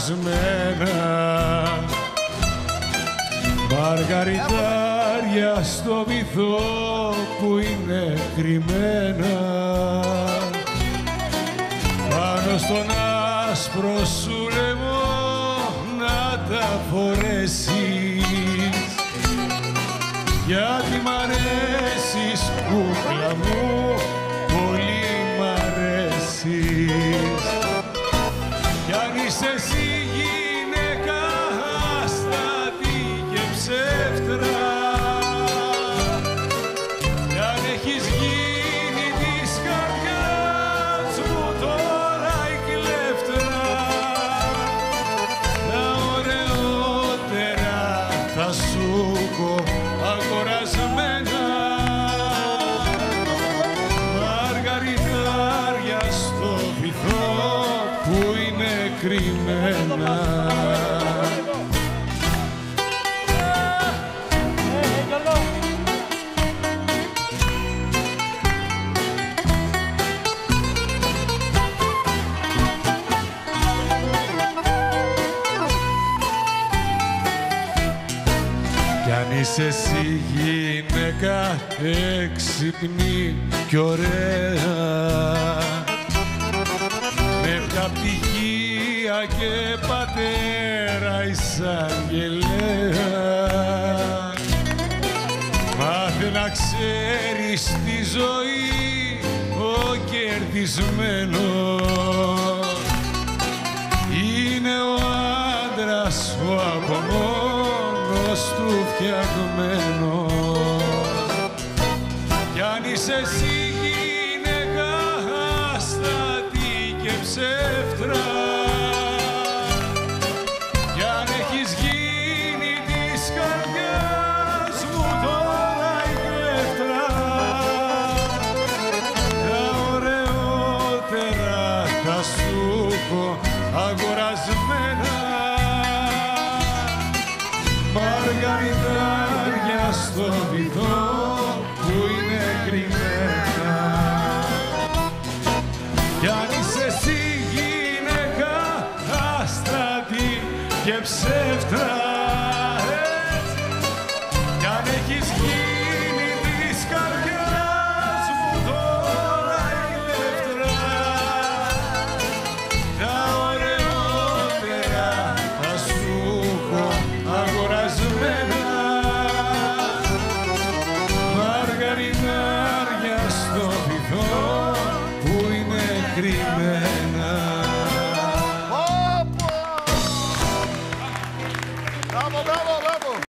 αγορασμένα, μαργαριτάρια στο βυθό που είναι κρυμμένα, πάνω στον άσπρο σου λαιμό να τα φορέσεις, γιατί μ' αρέσεις κούκλα μου, πολύ μ' αρέσεις. Κι αν είσαι εσύ γυναίκα άστατη και ψεύτρα, κι αν έχεις γίνει της καρδιάς μου τώρα η κλέφτρα, τα ωραιότερα θα σου έχω αγορασμένα, μαργαριτάρια στο βυθό που είναι κρυμμένα. Κι αν είσαι εσύ γυναίκα έξυπνη κι ωραία, με πια πτυχία και πατέρα εισαγγελέα, μάθε να ξέρεις τη ζωή ο κερδισμένος είναι ο άντρας ο από μόνος του φτιαγμένος. Κι αν είσαι εσύ γυναίκα άστατη και ψεύτρα, κι αν έχεις γίνει της καρδιάς μου τώρα η κλέφτρα, τα ωραιότερα θα σου έχω αγορασμένα, μαργαριτάρια στο βυθό που είναι κρυμμένα. Κι αν είσαι εσύ γυναίκα άστρατη και ψεύτρα, κι αν έχεις γίνει της καρδιάς μου τώρα η κλέφτρα, τα ωραιότερα θα σου έχω αγορασμένα, μαργαριτάρια στο βυθό που είναι κρυμμένα.